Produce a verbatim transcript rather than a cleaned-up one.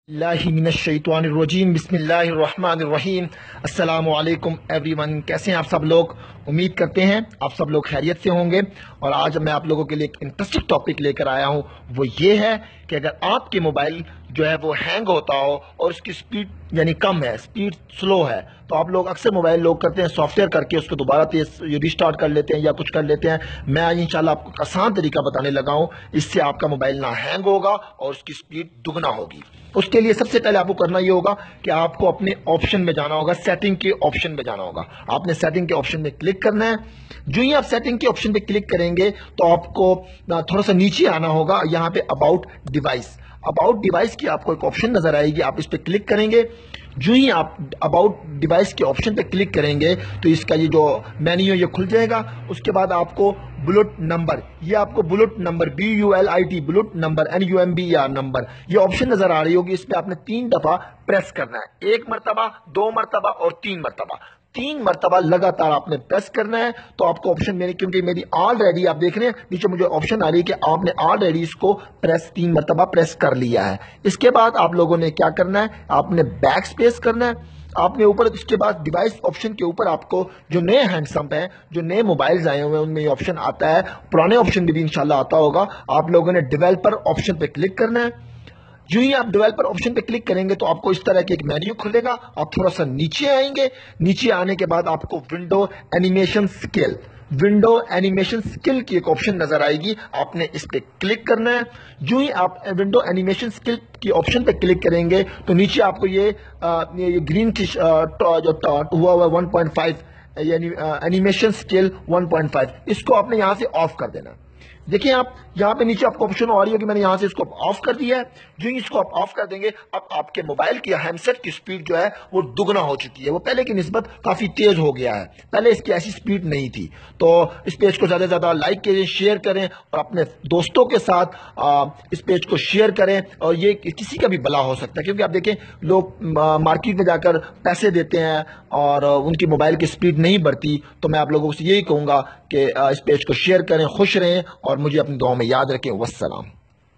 اللہ من الشیطان الرجیم بسم اللہ الرحمن الرحیم السلام علیکم ایوری ون، کیسے ہیں آپ سب لوگ؟ امید کرتے ہیں آپ سب لوگ خیریت سے ہوں گے۔ اور آج میں آپ لوگوں کے لیے ایک انٹرسٹنگ ٹاپک لے کر آیا ہوں، وہ یہ ہے کہ اگر آپ کے موبائل جو ہے وہ ہینگ ہوتا ہو اور اس کی سپیڈ یعنی کم ہے، سپیڈ سلو ہے، تو آپ لوگ اکثر موبائل لوگ کرتے ہیں سافٹ ویئر کر کے اس کو دوبارہ تیز ریسٹارٹ کر لیتے ہیں یا کچھ کر لیتے ہیں۔ میں آج انشاءاللہ آپ کو ایک آسان طریقہ بتانے لگا ہوں، اس سے آپ کا موبائل نہ ہینگ ہوگا اور اس کی سپیڈ دگنا ہوگی۔ اس کے لیے سب سے پہلے آپ کو کرنا یہ ہوگا کہ آپ کو اپنے آپشن میں جانا ہوگا، سیٹنگ کے آپشن میں جانا ہوگا۔ آپ نے سیٹنگ کے آپشن میں کلک کرنا ہے۔ جو ہی آپ سیٹنگ کے آپشن پہ کلک کریں گے تو آپ کو تھوڑا سا نیچے آنا ہوگا، یہاں پہ اباؤٹ ڈیوائس اباؤٹ ڈیوائس کی آپ کو ایک آپشن نظر آئے گی، آپ اس پہ کلک کریں گے۔ جو ہی آپ اباؤٹ ڈیوائس کے آپشن پہ کلک کریں گے تو اس کا یہ جو مینیو یہ کھل جائے گا۔ اس کے بعد آپ کو بلٹ نمبر، یہ آپ کو build number B U L I T build number N U M B R number یہ آپشن نظر آ رہی ہوگی۔ اس پہ آپ نے تین دفعہ پریس کرنا ہے، ایک مرتبہ، دو مرتبہ اور تین مرتبہ تین مرتبہ لگاتار آپ نے پریس کرنا ہے۔ تو آپ کو آپشن میری کیونکہ میری آلریڈی آپ دیکھ رہے ہیں نیچے مجھے آپشن آ رہی ہے کہ آپ نے آلریڈی اس کو پریس تین مرتبہ پریس کر لیا ہے۔ اس کے بعد آپ لوگوں نے کیا کرنا ہے، آپ نے بیک اسپیس کرنا ہے۔ آپ نے اوپر اس کے بعد ڈیوائس آپشن کے اوپر آپ کو جو نئے ہینڈسم ہیں، جو نئے موبائلز آئے ہوئے ہیں، ان میں یہ آپشن آتا ہے، پرانے آپشن بھی انشاءاللہ آتا ہوگا۔ آپ لوگوں نے ڈیویلپر آپشن پہ کلک کرنا ہے۔ جو ہی آپ ڈیویلپر آپشن پہ کلک کریں گے تو آپ کو اس طرح کے ایک مینیو کھلے گا۔ آپ تھوڑا سا نیچے آئیں گے، نیچے آنے کے بعد آپ کو window animation scale window animation scale کی ایک آپشن نظر آئے گی، آپ نے اس پہ کلک کرنا ہے۔ جو ہی آپ ونڈو اینیمیشن سکل کی آپشن پہ کلک کریں گے تو نیچے آپ کو یہ گرین جو ہوا ہوا ون پوائنٹ فائیو یعنی animation scale one point five اس کو آپ نے یہاں سے آف کر دینا۔ دیکھیں آپ یہاں پہ نیچے آپ کو آپشن آ رہی ہے کہ میں نے یہاں سے اس کو آف کر دیا ہے۔ جو ہی اس کو آپ آف کر دیں گے اب آپ کے موبائل کی ہینڈ سیٹ کی سپیڈ جو ہے وہ دگنا ہو چکی ہے، وہ پہلے کی نسبت کافی تیز ہو گیا ہے۔ پہلے اس کی ایسی سپیڈ نہیں تھی۔ تو اس پیج کو زیادہ سے زیادہ لائک کریں، شیئر کریں اور اپنے دوستوں کے ساتھ اس پیج کو شیئر کریں۔ اور یہ کسی کا بھی بلا ہو سکتا ہے، کیونکہ آپ دیکھیں لوگ مارکیٹ میں جا کر پیسے دیتے ہیں اور ان کی موبائل کی سپیڈ نہیں بڑھتی۔ تو میں آپ لوگوں سے یہی کہوں گا کہ اس پیج کو شیئر کریں، خوش رہیں اور مجھے اپنی دعاؤں میں یاد رکھیں۔ والسلام۔